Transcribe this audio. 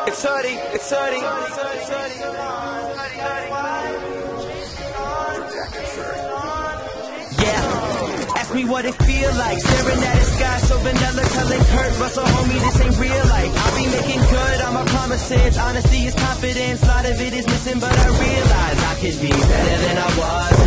It's 30, it's 30. Yeah, ask me what it feel like, staring at the sky so vanilla colored Kurt Russell, homie, this ain't real life. I'll be making good on my promises, honesty is confidence, a lot of it is missing, but I realize I could be better than I was.